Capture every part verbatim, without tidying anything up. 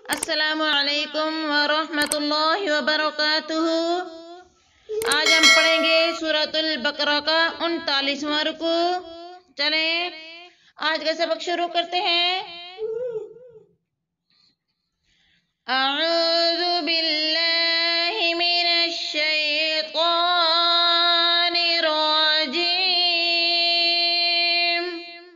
अस्सलामुअलैकुम वरहमतुल्लाहि वबरकातुहू। आज हम पढ़ेंगे सूरतुल बकरा का उनतालीसवां रुकू। चलें आज का सबक शुरू करते हैं। अऊज़ु बिल्लाहि मिनश शैतानिर रजीम।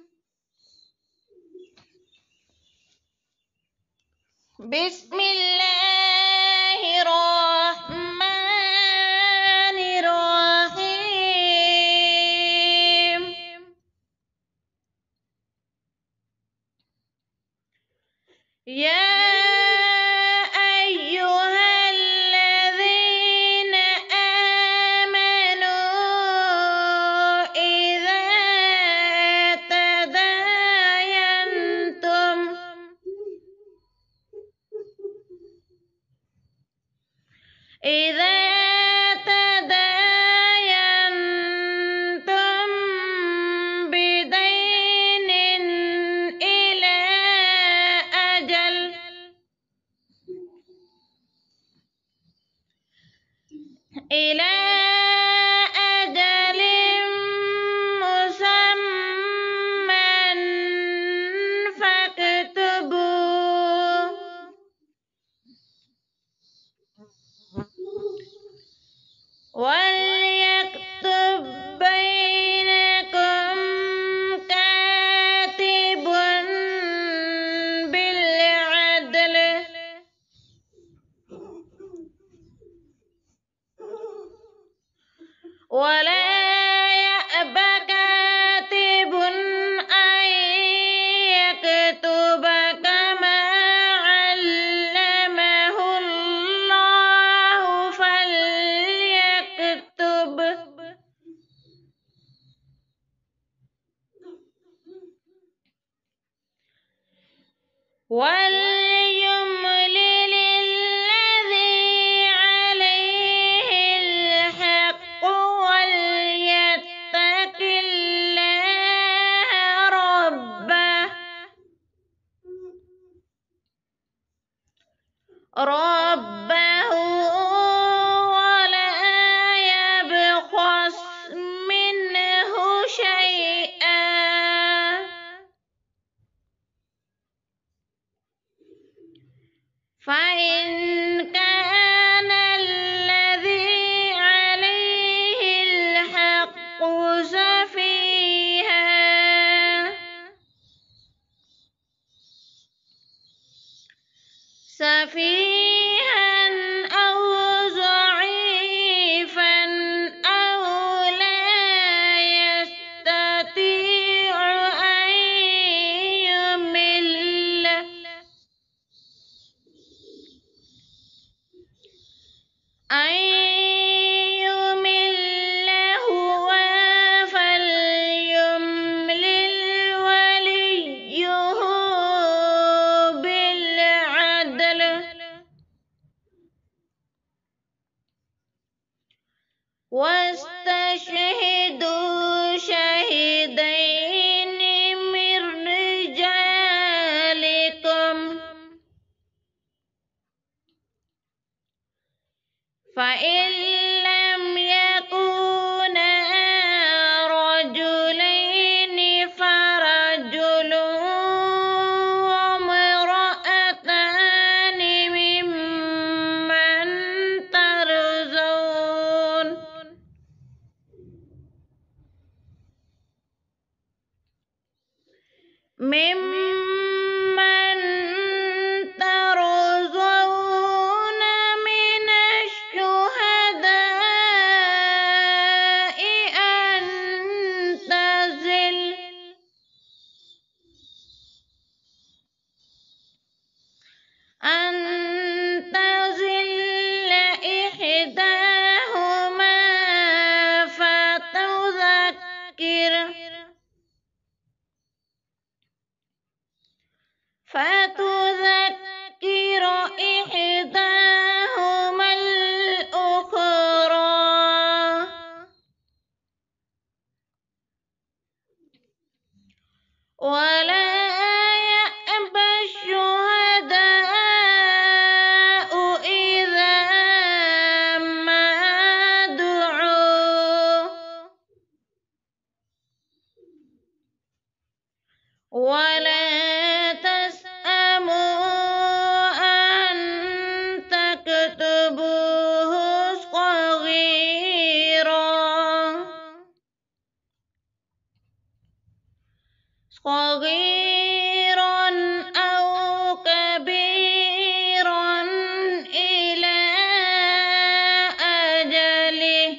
बिस्मिल्लाहिर्रहमानिर्रहीम। या अय्युहल्लज़ीना आमनू इज़ा तदायंतुम إذا تداينتم بدين إلى أجل إلى أجل مسمى فاكتبوه وليكتب بينكم كاتب بالعدل ولا يأب كاتب أن يكتب كما علمه الله فليكتب وليملل الذي عليه الحق وليتق الله ربه ربه ولا يبخس منه شيئا فإن كان الذي عليه الحق سفيها سفيها أو ضعيفا أو لا يستطيع أن يمل أن يمل هو فليملل وليه بالعدل واستشهدوا شهيدين من رجالكم فإن لم يكونا رجلين فرجل وامرأتان ممن ترضون ممن ترضون من الشهداء أن تزل أن تزل إحداهما فتذكر فتذكر إحداهما الأخرى ولا يأبى الشهداء ولا تسأموا أن تكتبوه صغيرا صغيرا أو كبيرا إلى أجله،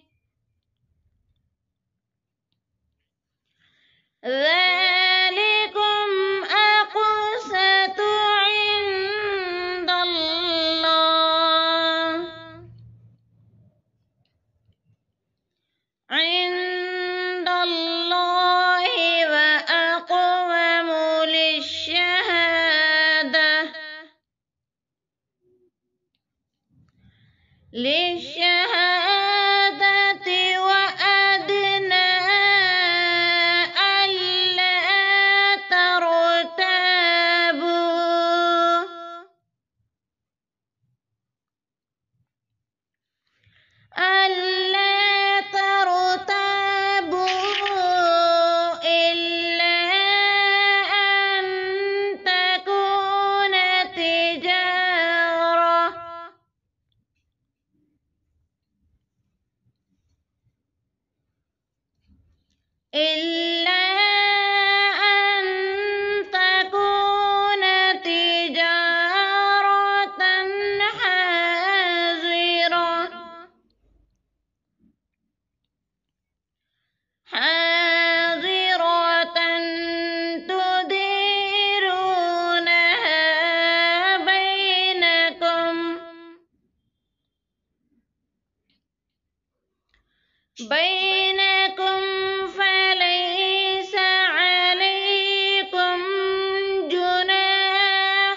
ذلكم أقسط عند الله عند الله وأقوم للشهادة للشهادة وأدنى ألا ترتابوا ألا ترتابوا إلا أن تكون تجارة إلا أن تكون تجارة حاضرة حاضرة تديرونها بينكم بينكم فليس عليكم جناح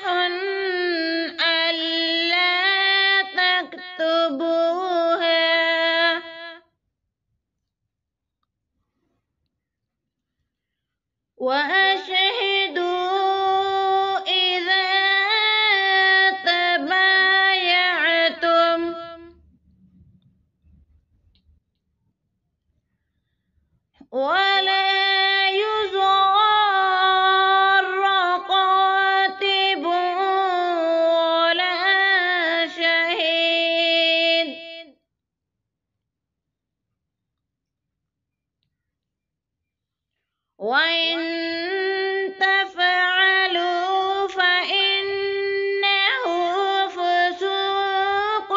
ألا تكتبوها، وأشهدوا إذا تبايعتم، ولا يضار كاتب ولا شهيد، وإن تفعلوا فإنه فسوق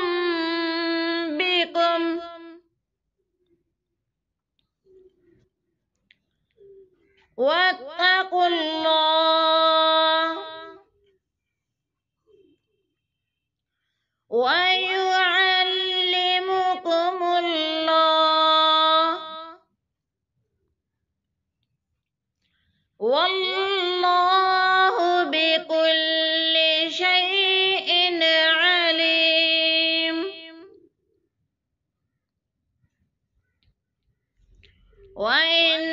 بكم، واتقوا الله ويعلمكم الله، والله بكل شيء عليم. وإن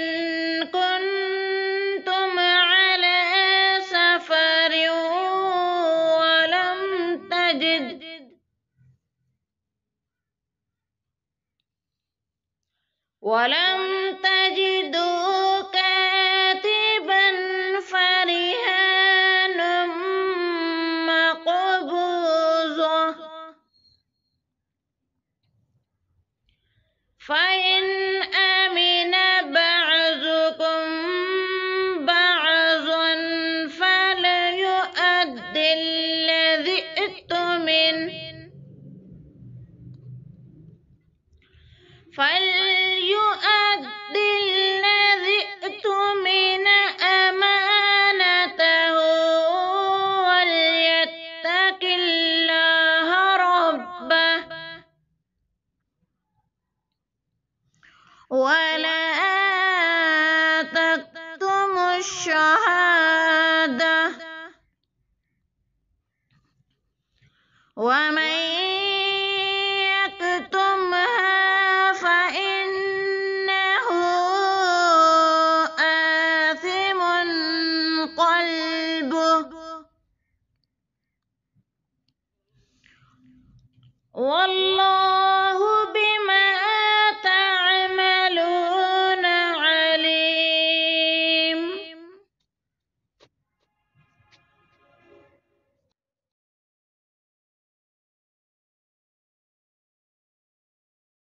كنتم على سفر ولم تجد ولم تجدوا كاتبا فرهان مقبوضة، فإن أمن بعضكم بعضا فليؤد الذي اؤتمن فليؤد الذي اؤتمن أمانته وليتق الله ربه ولا تكتموا الشهادة، ومن يكتمها فإنه آثم قلبه، والله